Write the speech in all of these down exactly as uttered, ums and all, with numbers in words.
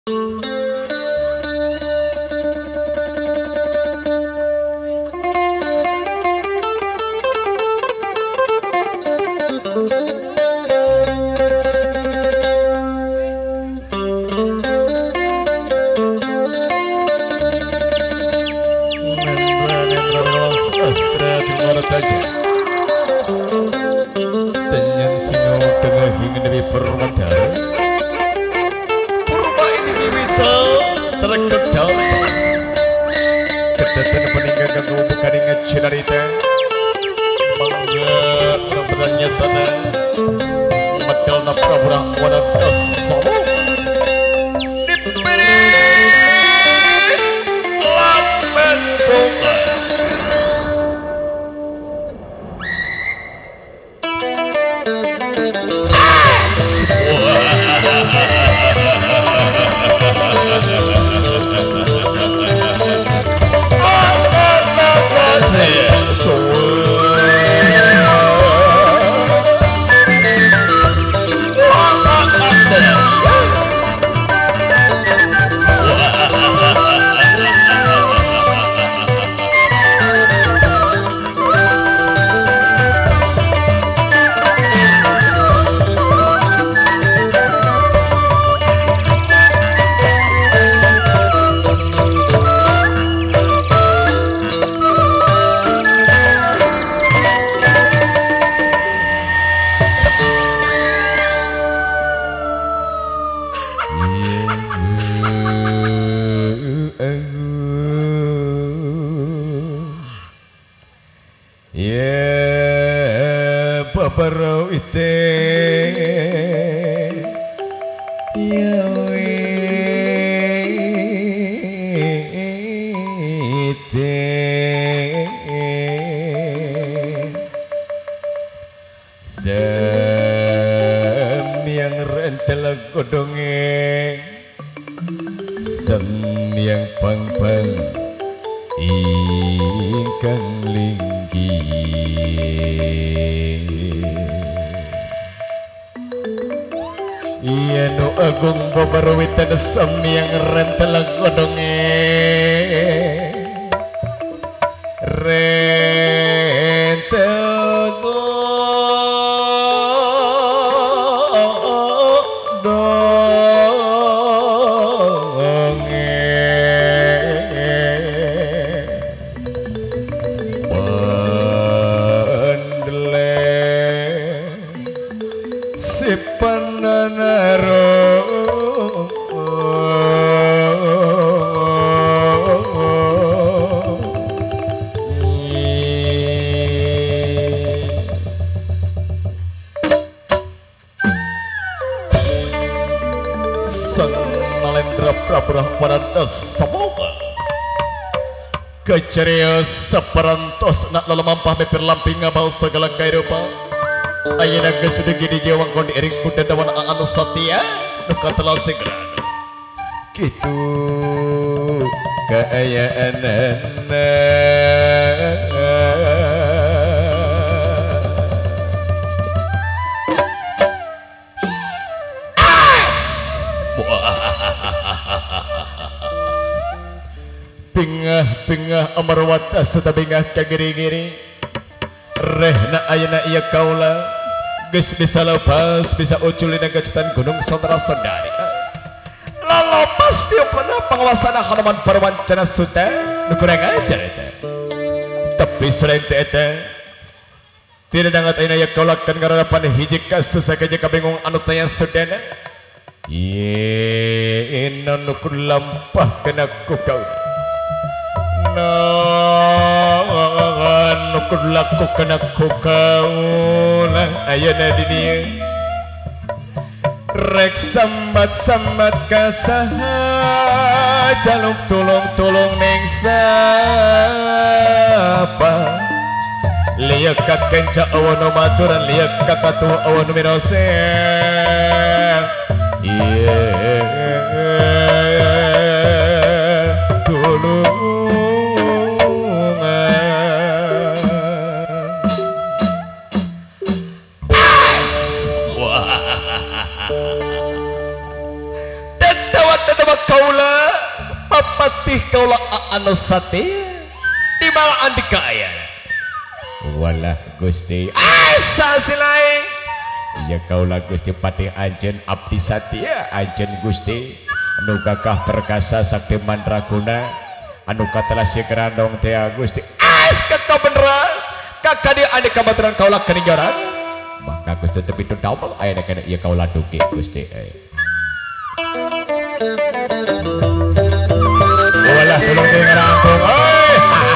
Tenyan singo dengan hingga nabi permadara purba ini miwita terkedal kedatan peninggalan bukan ingat cerita bangga berbenarnya tanah medal na praburah wana dasama diberi lamen bunga. Babarau ite yawe ite semyang rentel godonge semyang pang-pang ingkang linggi iya nu agung babarwitan semyang rentel godonge rentel semoga keceria seperantos nak lalu mampah mepir lamping ngabal segala kehidupan ayana kesudah gini jawang kondi ering kuda dawan anu satia nuka telah segera gitu keayaan pingah-pingah amarwata sudah bingah kagiri-giri rehna ayana iya kaula geus bisa lepas bisa ucul dina gacetan gunung saudara-saudari lalu pasti pernah penguasana Hanuman Parwancana Suta nu kurang ajar eta tapi selain eta tidak dangat ayana iya kaula kan gararapan hiji kasus sakeje kabingung anu tanya sudana ye inu ku lampah kena ku kaula nukul laku kena ku kaulah ayana dinia rek sambat-sambat kasaha jaluk tulung-tulung neng sapa liak kakenca awanu maturan liak kakatu awanu mirosel iya tulung kaula anu satia di mana andika aya walah Gusti asa silai ya kaula Gusti patih anjeun abdi satia anjeun Gusti anu gagah perkasa sakti mandraguna anu katelah sigerandong teh Gusti as kata beneran kakak dia ane kabaturan kaula keninjoran maka Gusti tepi itu damel aya kana ieu kaula dugi Gusti walah tulung teh ngarangkung euy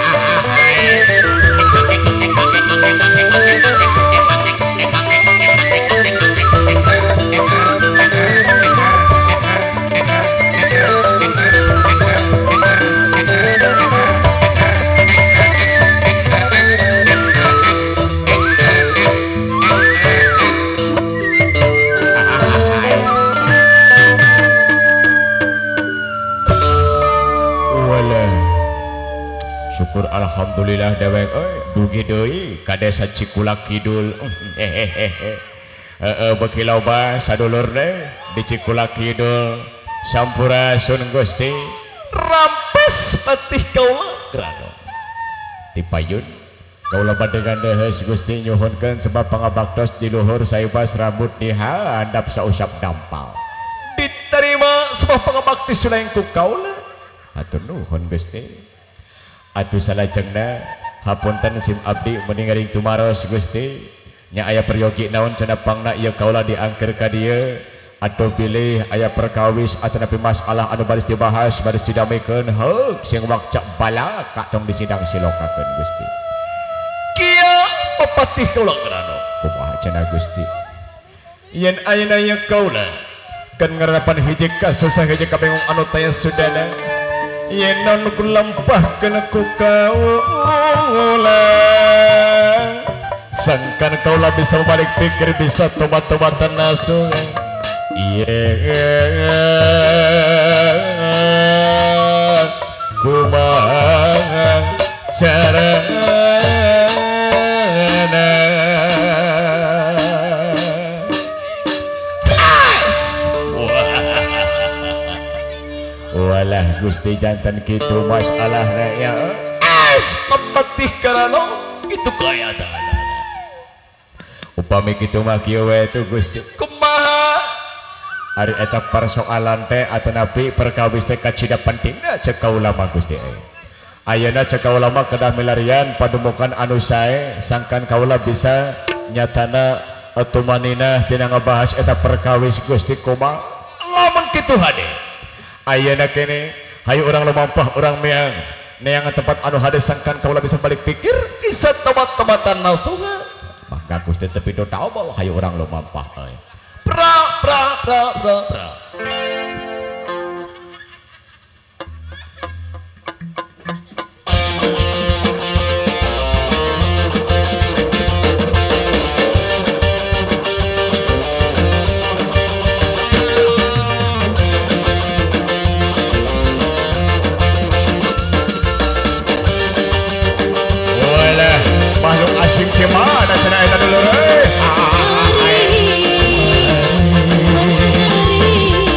syukur alhamdulillah dewek euy dugi deui ka desa Cikulak Kidul hehehe heeh beuki loba sadulur teh di Cikulak Kidul sampurasun Gusti rampes patih kaula grano ti payun kaula bade gandeus Gusti nyuhunkeun sebab pangabaktos di luhur saibas rambut dihandap sausap dampal diterima sebab pangabakti sulaing ku kaula atur nuhun Gusti atuh salajengna hapunten sim abdi meningaring tumaros Gusti nya aya peryogi naon cenah pangna ieu kaula diangker ka dieu atuh pilih aya perkawis atanapi masalah anu baris dibahas baris didamikeun heuk sing wakca bala kadong disidang silokakeun Gusti kieu pepatih kaula grano kumaha cenah Gusti yen ayeuna ieu kaula kan ngarapan hiji kasus hiji kabengong anu taya sudana yen non kulampah kena ku kaula sangkan kaula bisa balik pikir bisa tobat-tobatan nasuh iya kumaha carana walah Gusti jantan kitu masalahna ya es pepatih karano itu kaya dana upami kitu mah kieu we tu Gusti kumaha ari eta persoalan teh atanapi perkawis teh kacida pentingna cek kaula mah Gusti ayeuna cek kaula mah kedah milarian padumukan anu sae sangkan kaula bisa nyatana atumanina tina ngabahas eta perkawis Gusti kumaha lamun kitu hade ayeuna kene hayu urang lumampah urang meang neang tempat anu hade sangkan kaula bisa balik pikir bisa tobat-tobatan nasuha maka Gusti tepi do daobol hayu urang lumampah euy pra pra pra pra pra makhluk asing kemana cenah eta dulur euy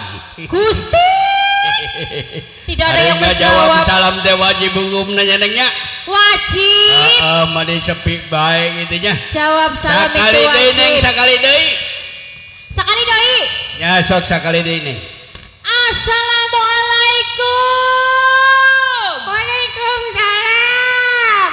Gusti. Tidak ada yang menjawab. Salam teh wajib hukum nanya nengnya. Wajib. Heeh, mani sepi bae gitu nya. Jawab salam itu wajib. Sakali deui neng, sakali deui. Sakali deui. Ya sok sakali deui neng. Assalamualaikum. Waalaikumsalam.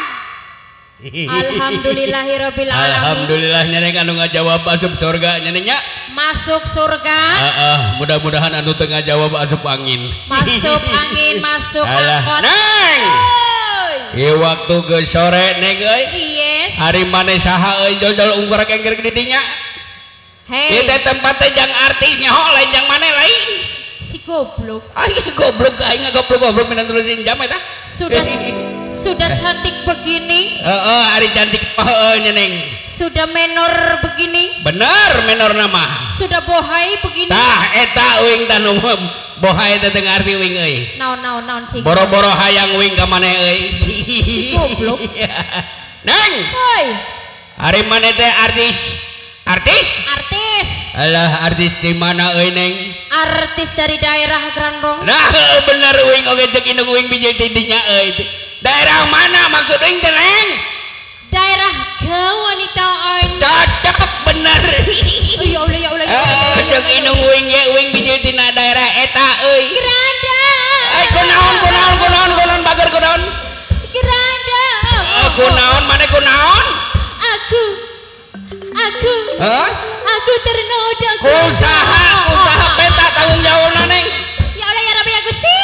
Alhamdulillahirabbil alamin. Alhamdulillah nyeneng anu ngajawab asup surga nyenengnya. Masuk surga. Heeh, mudah-mudahan anu teu ngajawab asup angin. Masuk angin, masuk angkot. Neng. Ieu waktu geus sore neng euy. Yes. Hari maneh saha euy jojol ungkur kengker di dinya? Hei. Ieu teh tempat teh jang artisnya ho lain jang maneh lain. Si goblok. Ah, si goblok aing goblok-goblok minan tulisin jam eta. Sudah sudah cantik begini. Heeh, ari cantik heeh nyeneng. Sudah menor begini. Bener menor nama. Sudah bohai begini. Tah eta uing tah nu bohai teh teu ngarti uing euy. Naon naon naon cing. Boro-boro hayang uing ka maneh euy. Si goblok. Neng. Hoi. Ari maneh teh artis. Artis? Artis. Alah artis di mana euy neng? Artis dari daerah Grandong. Nah bener uing oge cek indung uing bijil tidinya euy. Daerah mana maksud uing teh neng? Daerah Gau wanita on. Cocok bener. Oh ya Allah ya Allah. Eh cek indung uing ge uing bijil tina daerah eta euy. Granda. Eh kunaon kunaon kunaon kunaon bager kunaon? Granda. Eh kunaon maneh kunaon? Aku Aku Hah? Aku ternoda. Usaha usaha peta tanggung jawabna neng. Ya Allah ya Rabbi ya Gusti.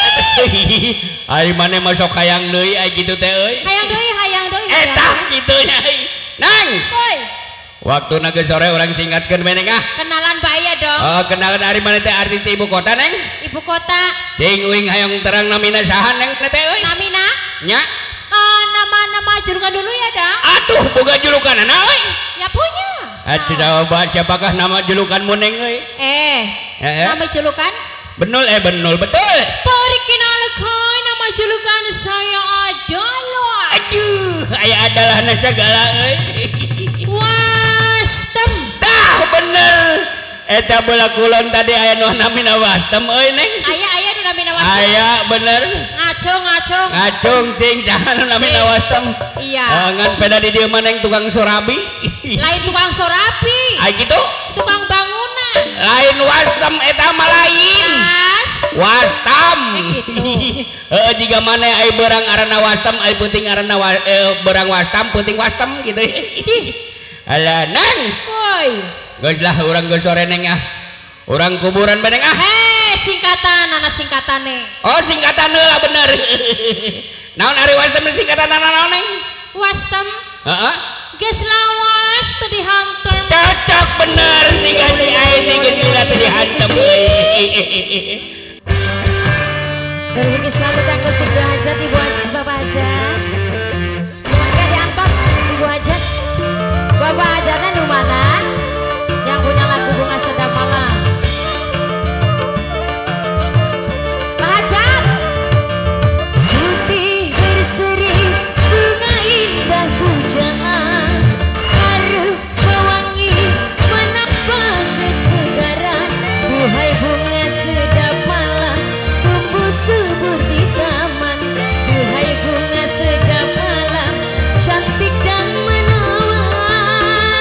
Ari maneh masuk hayang deui ai kitu teh euy. Hayang deui hayang deui. Eta kitu nya euy. Nang. Hoi. Waktuna geus sore urang singkatkeun bae neng ah. Kenalan bae dong. Oh, kenalan ari maneh teh artis ibu kota neng. Ibu kota. Cing uing hayang terang namina saha neng teh euy. Namina? Nya. Uh, nama-nama julukan dulu ya dah. Aduh boga julukan ana euy. Ya punya. Atuh coba siapakah nama julukanmu neng euy? Eh. Eh, eh. Nama julukan? Benul eh benul betul. Perkenalkan nama julukan saya adalah. Aduh, aya adalah na segala euy. Wastem. Dah bener. Eta bola kulon tadi aya nu namina Wastem euy neng. Aya aya nu namina Wastem. Aya bener. Ngacung ngacung. Ngacung cing saha nu namina Wastem. Iya. Ngan peda di dieu maneh tukang surabi. Lain tukang sorapi. Ai kitu. Tukang bangunan. Lain Wastem eta mah lain. Mas. Wastam. Gitu. Heeh jiga maneh aya beurang aranna Wastem aya penting aranna beurang Wastam penting Wastem gitu. Alah nang. Woi. Geus lah urang geus sore neng ah. Urang kuburan bae neng ah. Heh, singkatan ana singkatane. Oh, singkatan heula bener. Naon ari Wastem singkatan naon neng? Wastem. Heeh. Geus lawas teu dihantam. Cocok bener singkat si aya si geus gila teh dihantem euy. Berbagi selalu kanggo Sigdo Hajat Ibu Bapak Hajat. Semoga diantos Ibu Hajat. Bapak Hajatnya di mana? Yang punya lagu Bunga Sedap Malam. Pak Hajat. Putih berseri bunga indah pujaan, harum mewangi menapa ketegaran, buhai bunga sedap malam tumbuh subur di taman, buhai bunga sedap malam cantik dan menawan.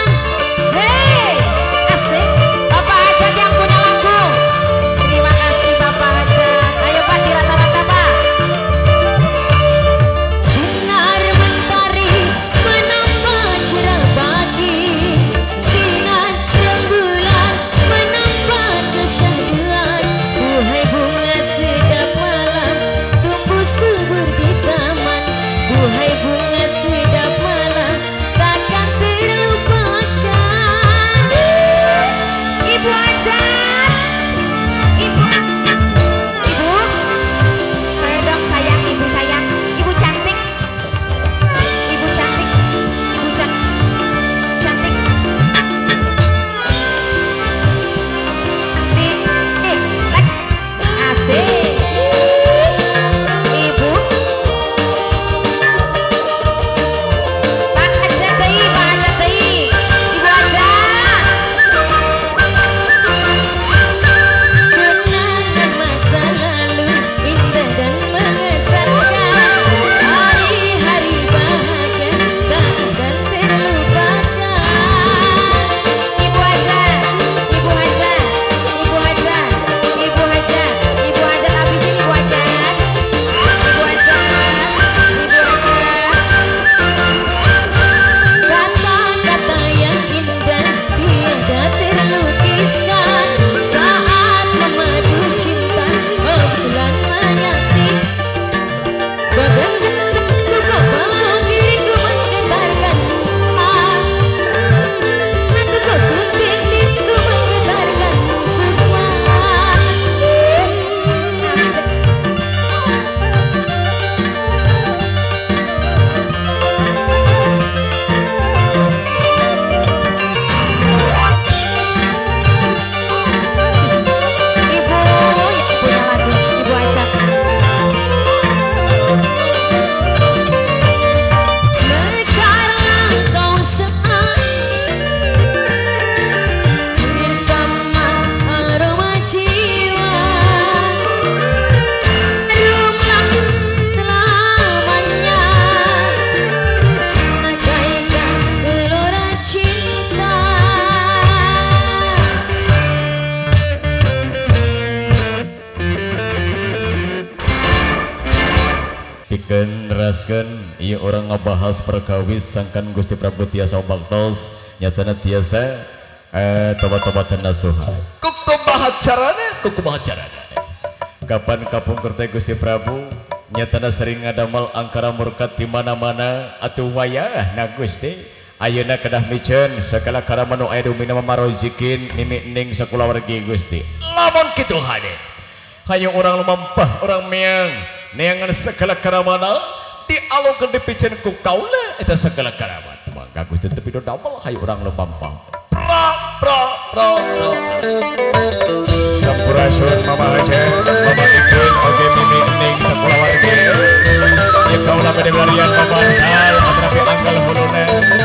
Pikeun raskeun ieu orang ngebahas perkawis sangkan Gusti Prabu tiasa baktos nyatana tiasa eh tobat-tobatan nasuha. Kukumaha carana? Kukumaha carana? Kapan kapung kerteh Gusti Prabu nyatana sering ngadamel angkara murkat di mana-mana atuh wayah na Gusti. Ayeuna kedah miceun segala karama nu aya dumina mamarozikin mimi ning sakulawargi Gusti. Lamun kitu hade. Hayu urang lumampah urang meang neangan segala karamana dialungkeun dipicen ku kaula eta segala karamat. Mangga Gusti teu pido damel hayu urang lumampah. Pra pra pra pra. Sampurasun Mama Haja, Mama Ikun oge mimi ning sakulawargi. Ieu kaula bade barian pamandal atrapi anggal huluna.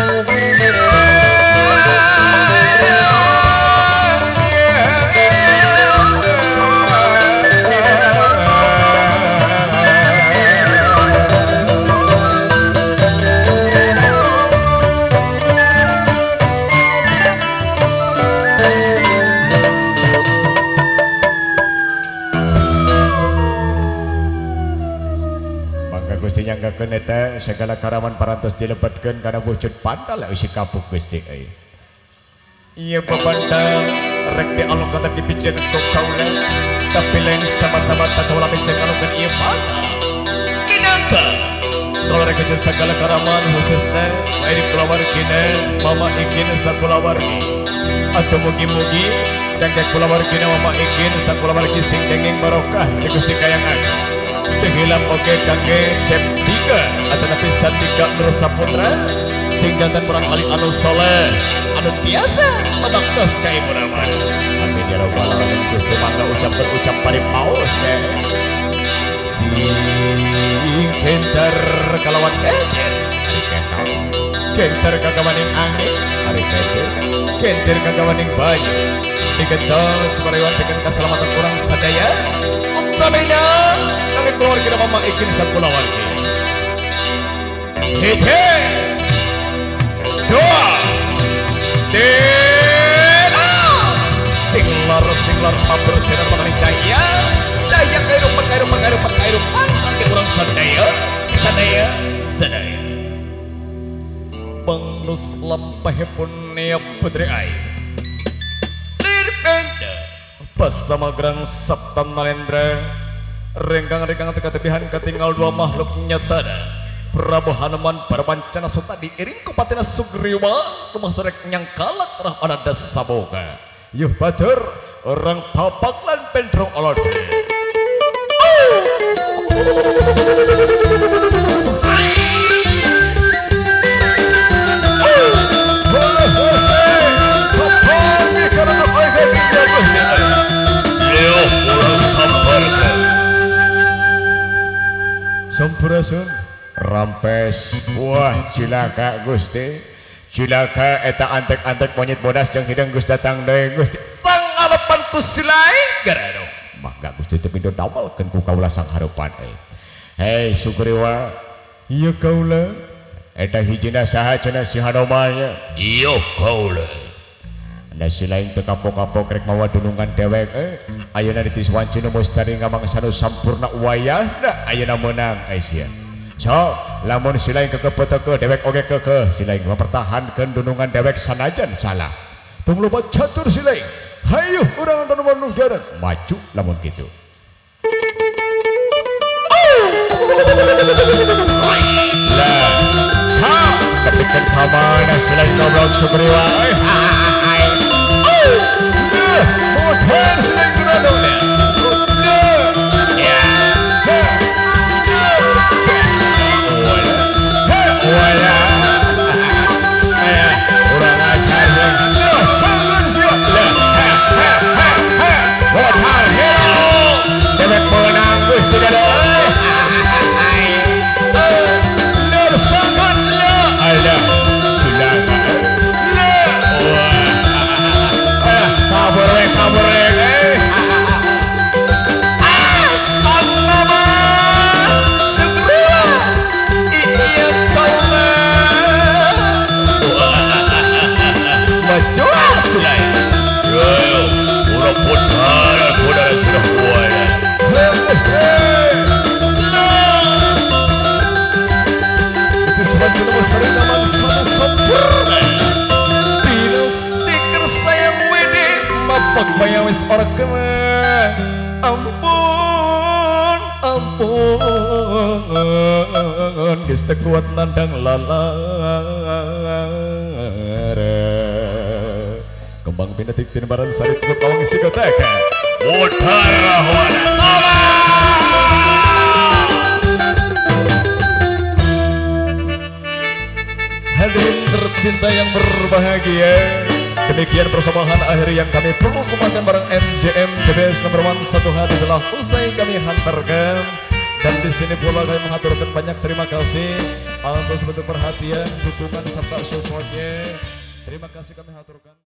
Nyanggakeun eta segala karaman parantos dilebetkeun kana wujud pandal usi kapuk Gusti euy. Ieu babandal rek dialungkeun dipijen ku kaula tapi lain samata-mata kaula pijen alungkeun ieu pandal. Minangka kaula rek pijen segala karaman khususna bae di kulawargina Mama Ikin sakulawargi. Atuh mugi-mugi kangge kulawargina Mama Ikin sakulawargi sing dengeng barokah di Gusti kayangan. Tehilam oke kangge cep tiga atau napi santika Nur Saputra sing jantan perang kali anu soleh anu biasa mabaktos ka ibu nama. Amin ya rabbal alamin. Gusti mangga ucapkeun ucap pari paus teh. Sing kenter kalawan kenter kenter kagawaning angin hari kenter kenter kagawaning banyu digentos parewan pikeun kaselamatan urang sadaya. Utamina kami keluarga Mama Ikin sakulawargi. Hije dua tiga singlar singlar pabur sinar mengenai cahaya cahaya kehidupan kehidupan kehidupan kehidupan kaki orang sadaya sadaya sadaya Bangnus lampah punya putri air Lirpenda Pasama Gerang Sabta Nalendra renggang-renggang teka tepihan ketinggal dua makhluk nyatana Prabu Hanuman Parwancana Suta diiring ku Patina Sugriwa rumah sorek nyangkalak rah ananda saboga yuh batur orang tapak lan pendrong olod Sampurasun rampes wah cilaka Gusti cilaka eta antek-antek monyet bodas jeung hidung Gusti datang deui Gusti sang harapan ku silai garado mangga Gusti teu pindo damelkeun ku kaula sang harupan euy. Hei Sugriwa ieu kaula eta hijina saha cenah si Hanuman nya ieu kaula anda silaing teu kapok-kapok rek mawa dunungan dewek eh ayeuna ditis wancina mustari ngamangsanu sampurna wayahna ayeuna meunang Aisyah. So lamun silaing kekepeteukeun dewek oge keukeuh silaing mempertahankeun dunungan dewek sanajan salah. Tung loba catur silaing. Hayu urang anu manung jaran maju lamun kitu. Lah, sa kepikeun kamana silaing goblok Sugriwa. Modern sedang geradongnya ya wala kurang ajar sangat siap modern hero dewek menang Gusti dadoy sangat ada cilaka kemah ampun ampun geus teu kuat nandang lalara kembang pinetik tinbaran sari tukut awang sigotaka udara wana hadirin tercinta yang berbahagia, demikian persembahan akhir yang kami persembahkan bareng M J M T B S nomor one satu hati telah usai kami hantarkan, dan di sini pula kami mengaturkan banyak terima kasih atas bentuk perhatian, dukungan serta supportnya. Terima kasih kami haturkan.